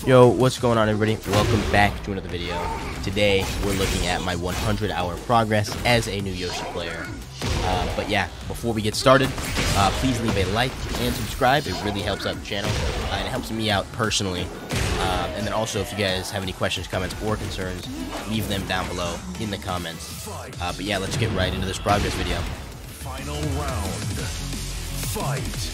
Yo, what's going on, everybody? Welcome back to another video. Today we're looking at my 100-hour progress as a new Yoshi player. But yeah, before we get started, please leave a like and subscribe. It really helps out the channel and it helps me out personally. And then also, if you guys have any questions, comments, or concerns, leave them down below in the comments. But yeah, let's get right into this progress video. Final round. Fight.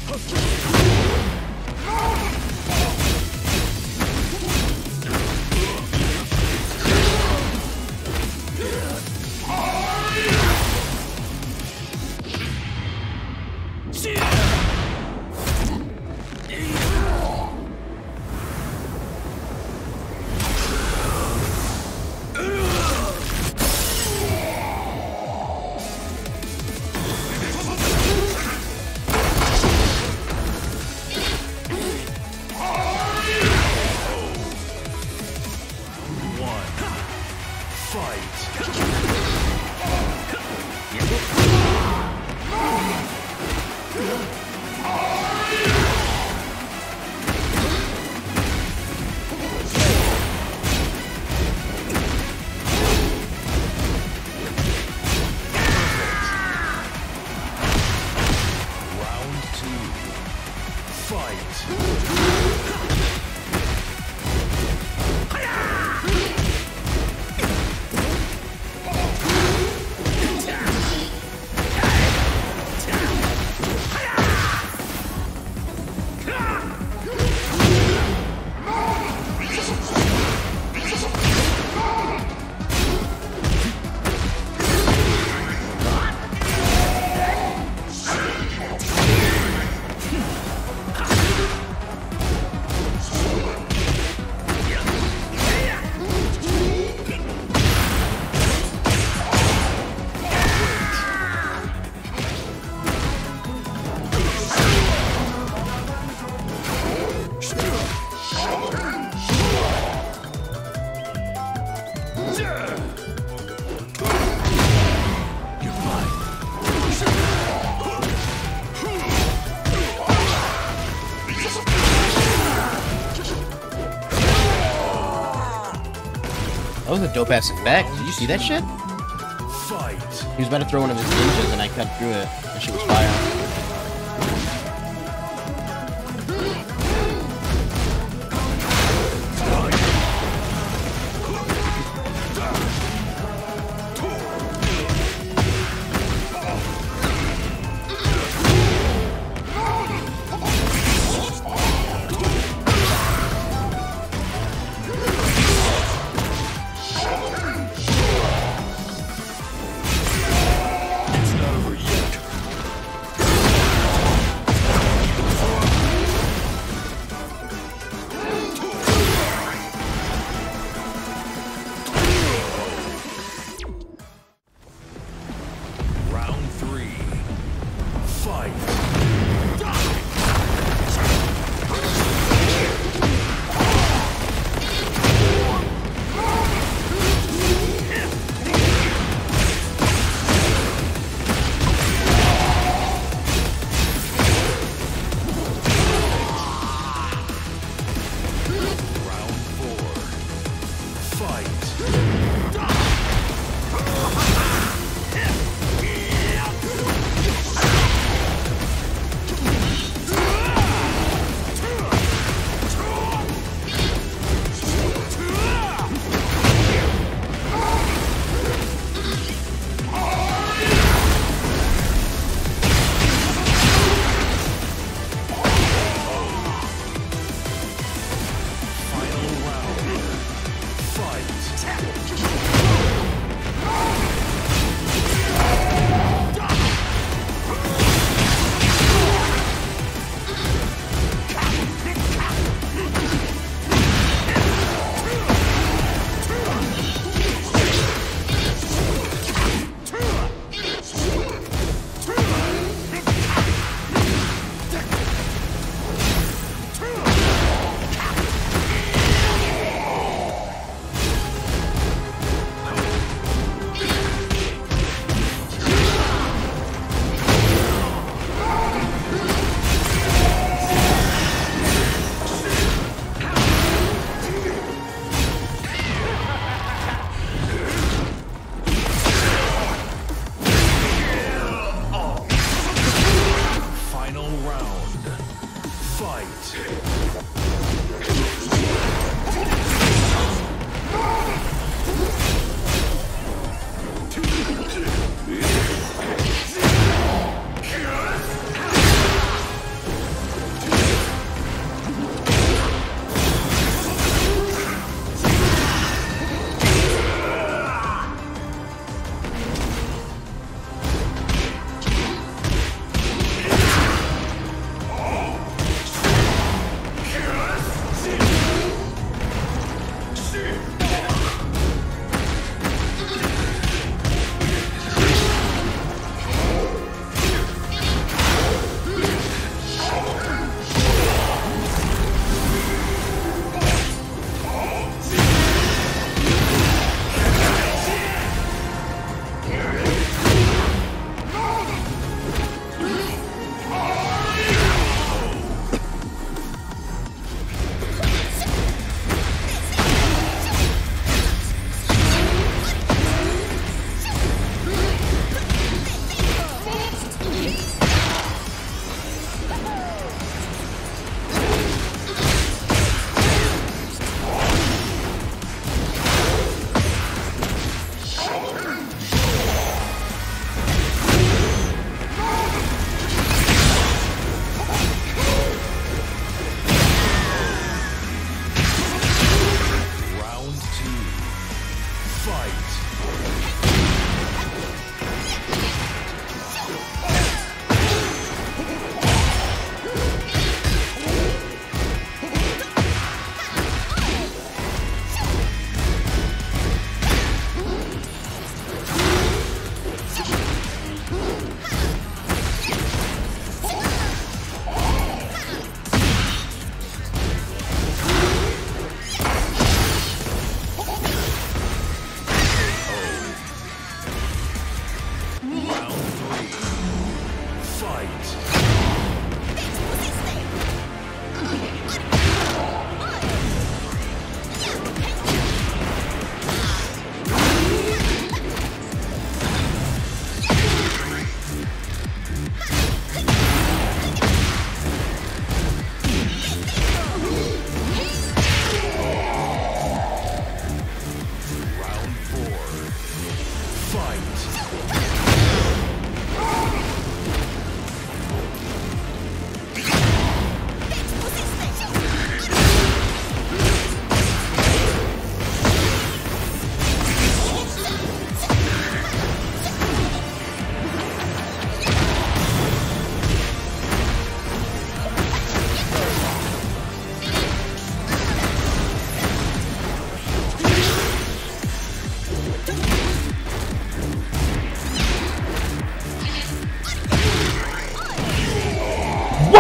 That was a dope-ass effect. Did you see that shit? He was about to throw one of his ninjas and I cut through it. That shit was fire.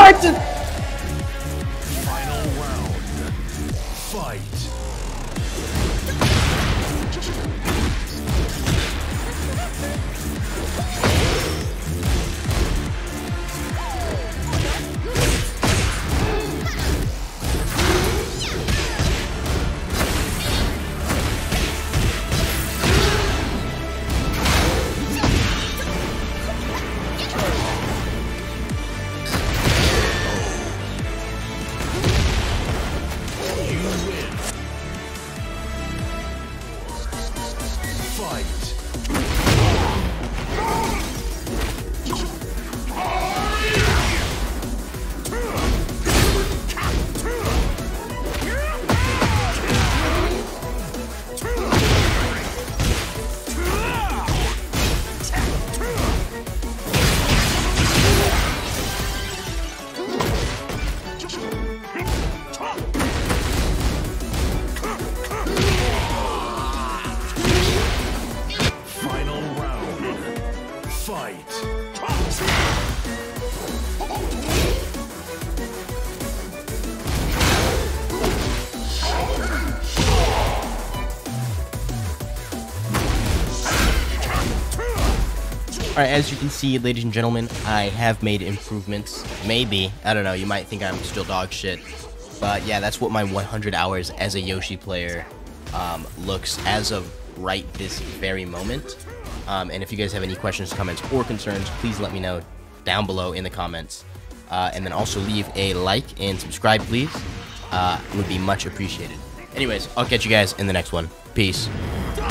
What? Final round. Fight. Alright, as you can see, ladies and gentlemen, I have made improvements. Maybe. I don't know, you might think I'm still dog shit. But yeah, that's what my 100 hours as a Yoshi player looks as of right this very moment. And if you guys have any questions, comments, or concerns, please let me know down below in the comments. And then also leave a like and subscribe, please. Would be much appreciated. Anyways, I'll catch you guys in the next one. Peace.